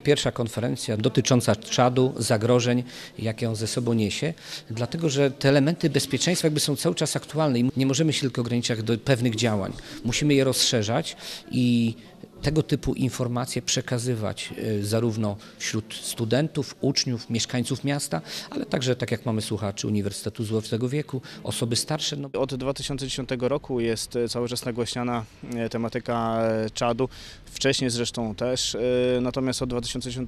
Pierwsza konferencja dotycząca czadu, zagrożeń, jakie on ze sobą niesie, dlatego że te elementy bezpieczeństwa jakby są cały czas aktualne i nie możemy się tylko ograniczać do pewnych działań. Musimy je rozszerzać i tego typu informacje przekazywać zarówno wśród studentów, uczniów, mieszkańców miasta, ale także, tak jak mamy słuchaczy Uniwersytetu Złotego Wieku, osoby starsze. Od 2010 roku jest cały czas nagłaśniana tematyka czadu, wcześniej zresztą też, natomiast od 2010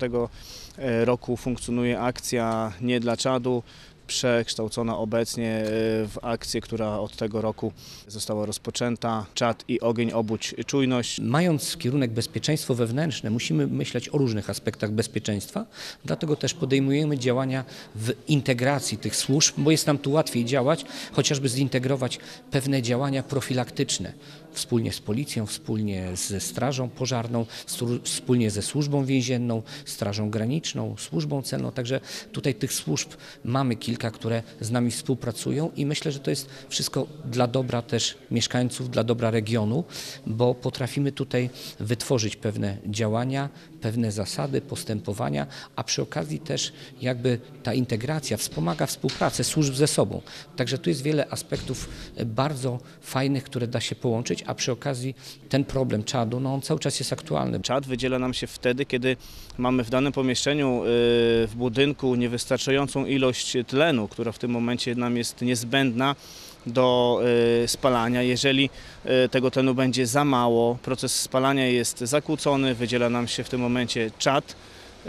roku funkcjonuje akcja Nie dla czadu, przekształcona obecnie w akcję, która od tego roku została rozpoczęta. Czad i ogień, obudź czujność. Mając kierunek bezpieczeństwo wewnętrzne, musimy myśleć o różnych aspektach bezpieczeństwa, dlatego też podejmujemy działania w integracji tych służb, bo jest nam tu łatwiej działać, chociażby zintegrować pewne działania profilaktyczne. Wspólnie z policją, wspólnie ze strażą pożarną, wspólnie ze służbą więzienną, strażą graniczną, służbą celną. Także tutaj tych służb mamy kilka, które z nami współpracują i myślę, że to jest wszystko dla dobra też mieszkańców, dla dobra regionu, bo potrafimy tutaj wytworzyć pewne działania, pewne zasady, postępowania, a przy okazji też jakby ta integracja wspomaga współpracę służb ze sobą. Także tu jest wiele aspektów bardzo fajnych, które da się połączyć, a przy okazji ten problem czadu, on cały czas jest aktualny. Czad wydziela nam się wtedy, kiedy mamy w danym pomieszczeniu, w budynku niewystarczającą ilość tlenu, która w tym momencie nam jest niezbędna do spalania. Jeżeli tego tlenu będzie za mało, proces spalania jest zakłócony, wydziela nam się w tym momencie czad,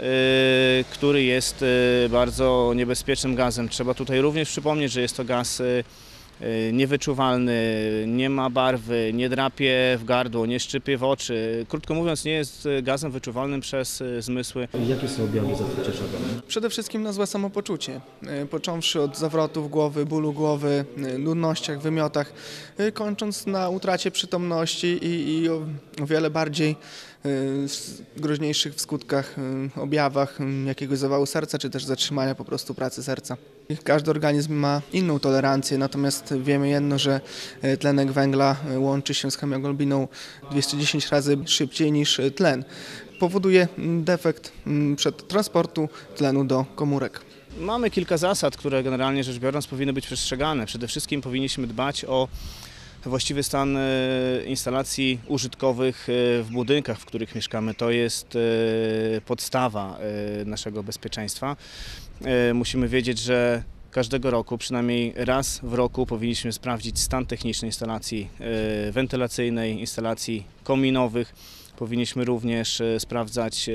który jest bardzo niebezpiecznym gazem. Trzeba tutaj również przypomnieć, że jest to gaz niewyczuwalny, nie ma barwy, nie drapie w gardło, nie szczypie w oczy. Krótko mówiąc, nie jest gazem wyczuwalnym przez zmysły. Jakie są objawy zatrucia czadem? Przede wszystkim na złe samopoczucie, począwszy od zawrotów głowy, bólu głowy, nudnościach, wymiotach, kończąc na utracie przytomności i o wiele bardziej groźniejszych w skutkach, objawach jakiegoś zawału serca, czy też zatrzymania po prostu pracy serca. Każdy organizm ma inną tolerancję, natomiast wiemy jedno, że tlenek węgla łączy się z hemoglobiną 210 razy szybciej niż tlen. Powoduje defekt transportu tlenu do komórek. Mamy kilka zasad, które generalnie rzecz biorąc powinny być przestrzegane. Przede wszystkim powinniśmy dbać o właściwy stan instalacji użytkowych w budynkach, w których mieszkamy. To jest podstawa naszego bezpieczeństwa. Musimy wiedzieć, że każdego roku, przynajmniej raz w roku powinniśmy sprawdzić stan techniczny instalacji wentylacyjnej, instalacji kominowych. Powinniśmy również sprawdzać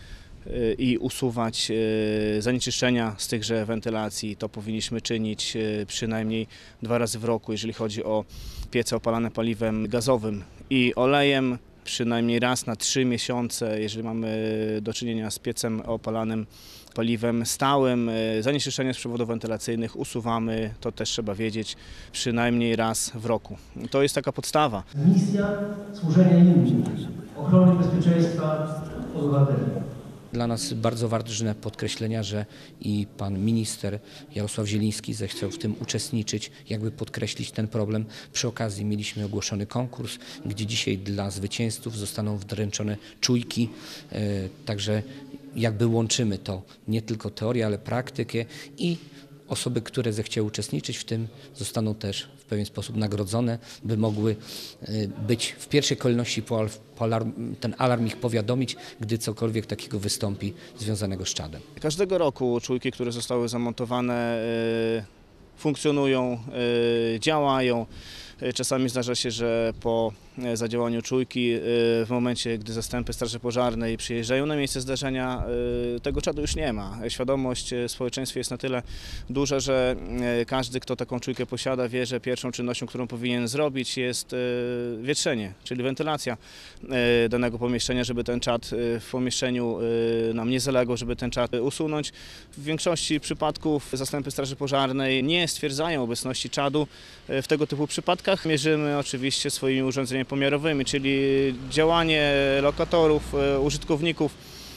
i usuwać zanieczyszczenia z tychże wentylacji. To powinniśmy czynić przynajmniej 2 razy w roku, jeżeli chodzi o piece opalane paliwem gazowym i olejem, przynajmniej raz na 3 miesiące, jeżeli mamy do czynienia z piecem opalanym paliwem stałym. Zanieczyszczenia z przewodów wentylacyjnych usuwamy, to też trzeba wiedzieć, przynajmniej raz w roku. To jest taka podstawa. Misja służenia innym, ochrony bezpieczeństwa obywateli. Dla nas bardzo ważne podkreślenia, że i pan minister Jarosław Zieliński zechciał w tym uczestniczyć, jakby podkreślić ten problem. Przy okazji mieliśmy ogłoszony konkurs, gdzie dzisiaj dla zwycięzców zostaną wręczone czujki, także jakby łączymy to nie tylko teorię, ale praktykę i osoby, które zechciały uczestniczyć w tym, zostaną też w pewien sposób nagrodzone, by mogły być w pierwszej kolejności ten alarm ich powiadomić, gdy cokolwiek takiego wystąpi związanego z czadem. Każdego roku czujki, które zostały zamontowane, funkcjonują, działają. Czasami zdarza się, że po zadziałaniu czujki, w momencie, gdy zastępy straży pożarnej przyjeżdżają na miejsce zdarzenia, tego czadu już nie ma. Świadomość w społeczeństwie jest na tyle duża, że każdy, kto taką czujkę posiada, wie, że pierwszą czynnością, którą powinien zrobić, jest wietrzenie, czyli wentylacja danego pomieszczenia, żeby ten czad w pomieszczeniu nam nie zaległ, żeby ten czad usunąć. W większości przypadków zastępy straży pożarnej nie stwierdzają obecności czadu w tego typu przypadkach. Mierzymy oczywiście swoimi urządzeniami pomiarowymi, czyli działanie lokatorów, użytkowników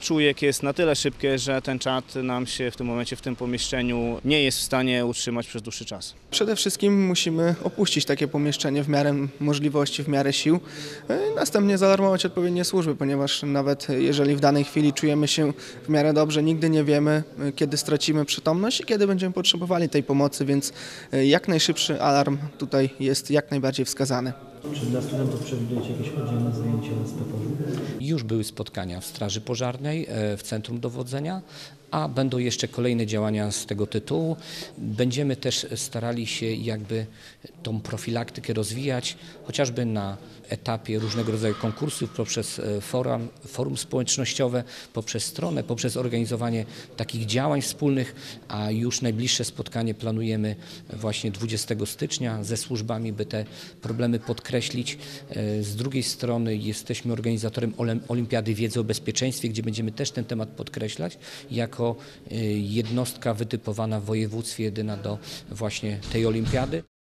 czujek jest na tyle szybkie, że ten czad nam się w tym momencie w tym pomieszczeniu nie jest w stanie utrzymać przez dłuższy czas. Przede wszystkim musimy opuścić takie pomieszczenie w miarę możliwości, w miarę sił. Następnie zaalarmować odpowiednie służby, ponieważ nawet jeżeli w danej chwili czujemy się w miarę dobrze, nigdy nie wiemy, kiedy stracimy przytomność i kiedy będziemy potrzebowali tej pomocy, więc jak najszybszy alarm tutaj jest jak najbardziej wskazany. Czy dla studentów przewidujecie jakieś oddzielne zajęcia z PPO? Już były spotkania w Straży Pożarnej, w Centrum Dowodzenia, a będą jeszcze kolejne działania z tego tytułu. Będziemy też starali się jakby tą profilaktykę rozwijać, chociażby na etapie różnego rodzaju konkursów, poprzez forum społecznościowe, poprzez stronę, poprzez organizowanie takich działań wspólnych, a już najbliższe spotkanie planujemy właśnie 20 stycznia ze służbami, by te problemy podkreślić. Z drugiej strony jesteśmy organizatorem Olimpiady Wiedzy o Bezpieczeństwie, gdzie będziemy też ten temat podkreślać jako jednostka wytypowana w województwie jedyna do właśnie tej olimpiady.